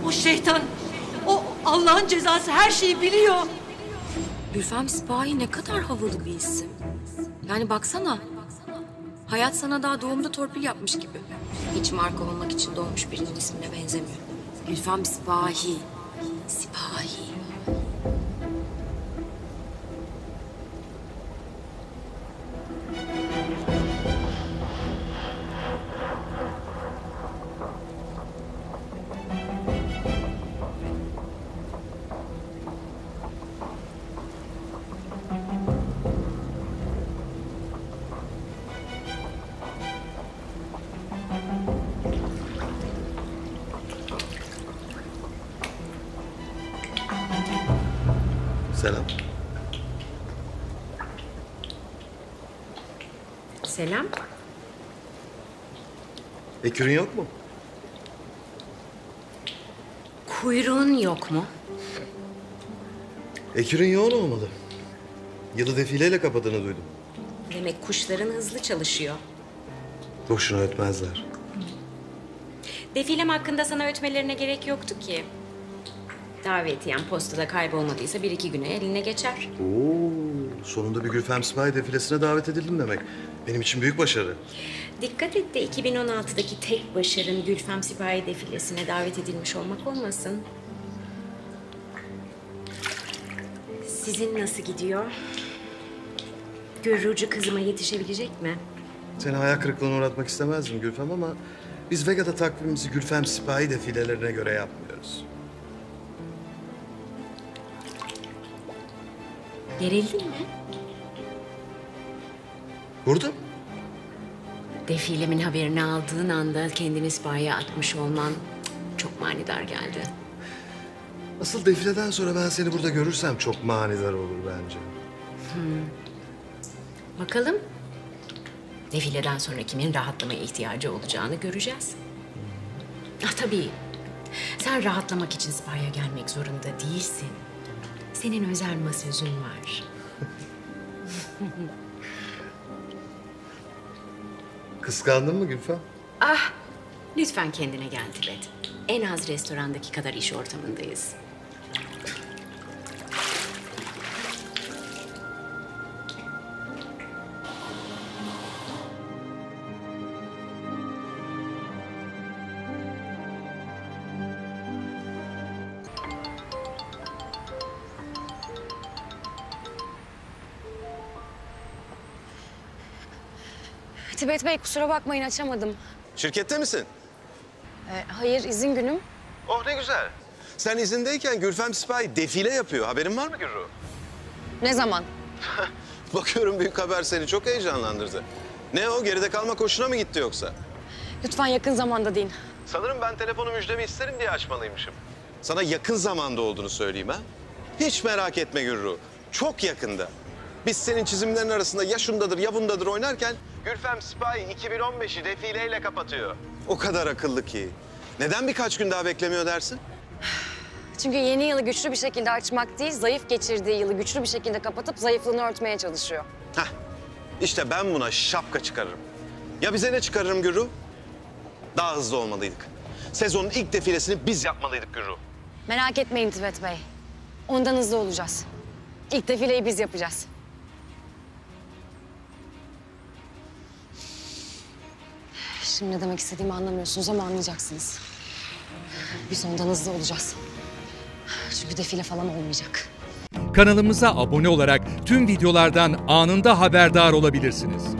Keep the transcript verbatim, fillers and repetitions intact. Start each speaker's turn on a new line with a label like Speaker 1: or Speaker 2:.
Speaker 1: O şeytan, o Allah'ın cezası her şeyi biliyor.
Speaker 2: Gülfem Sipahi ne kadar havalı bir isim. Yani baksana. Hayat sana daha doğumda torpil yapmış gibi. Hiç marka olmak için doğmuş birinin ismine benzemiyor. Gülfem Sipahi. Sipahi.
Speaker 3: Selam.
Speaker 2: Selam.
Speaker 3: Ekürün yok mu?
Speaker 2: Kuyruğun yok mu?
Speaker 3: Ekürün yoğun olmalı. Yılı defileyle kapadığını duydum.
Speaker 2: Demek kuşların hızlı çalışıyor.
Speaker 3: Boşuna ötmezler.
Speaker 2: Defilem hakkında sana ötmelerine gerek yoktu ki. Davetiyen postada kaybolmadıysa bir iki güne eline geçer.
Speaker 3: Oo, sonunda bir Gülfem Sipahi defilesine davet edildim demek. Benim için büyük başarı.
Speaker 2: Dikkat et de iki bin on altıdaki tek başarın Gülfem Sipahi defilesine davet edilmiş olmak olmasın. Sizin nasıl gidiyor? Gürrucu kızıma yetişebilecek mi?
Speaker 3: Seni hayal kırıklığına uğratmak istemezdim Gülfem ama... biz Vega'da takvimimizi Gülfem Sipahi defilelerine göre yapmıyoruz.
Speaker 2: Gerildin mi?
Speaker 3: Burada?
Speaker 2: Defilemin haberini aldığın anda kendini Sipahi'ye atmış olman çok manidar geldi.
Speaker 3: Asıl defileden sonra ben seni burada görürsem çok manidar olur bence.
Speaker 2: Hmm. Bakalım. Defileden sonra kimin rahatlamaya ihtiyacı olacağını göreceğiz. Ah tabii. Sen rahatlamak için Sipahi'ye gelmek zorunda değilsin. Senin özel masözün var.
Speaker 3: Kıskandın mı Gülfem?
Speaker 2: Ah, lütfen kendine gel Tibet. En az restorandaki kadar iş ortamındayız.
Speaker 4: Tibet Bey kusura bakmayın açamadım.
Speaker 5: Şirkette misin?
Speaker 4: Ee, hayır izin günüm.
Speaker 5: Oh ne güzel. Sen izindeyken Gülfem Sipahi defile yapıyor. Haberin var mı Gürru?
Speaker 4: Ne zaman?
Speaker 5: Bakıyorum büyük haber seni çok heyecanlandırdı. Ne o geride kalmak hoşuna mı gitti yoksa?
Speaker 4: Lütfen yakın zamanda deyin.
Speaker 5: Sanırım ben telefonu müjdemi isterim diye açmalıymışım. Sana yakın zamanda olduğunu söyleyeyim ha. Hiç merak etme Gürru. Çok yakında. Biz senin çizimlerin arasında ya şundadır ya bundadır oynarken... Gülfem Sipahi iki bin on beşi defileyle kapatıyor. O kadar akıllı ki. Neden birkaç gün daha beklemiyor dersin?
Speaker 4: Çünkü yeni yılı güçlü bir şekilde açmak değil, zayıf geçirdiği yılı güçlü bir şekilde kapatıp zayıflığını örtmeye çalışıyor.
Speaker 5: Heh, işte ben buna şapka çıkarırım. Ya bize ne çıkarırım Gürru? Daha hızlı olmalıydık. Sezonun ilk defilesini biz yapmalıydık Gürru.
Speaker 4: Merak etmeyin Tibet Bey. Ondan hızlı olacağız. İlk defileyi biz yapacağız. Şimdi ne demek istediğimi anlamıyorsunuz ama anlayacaksınız. Biz ondan hızlı olacağız. Çünkü defile falan olmayacak.
Speaker 6: Kanalımıza abone olarak tüm videolardan anında haberdar olabilirsiniz.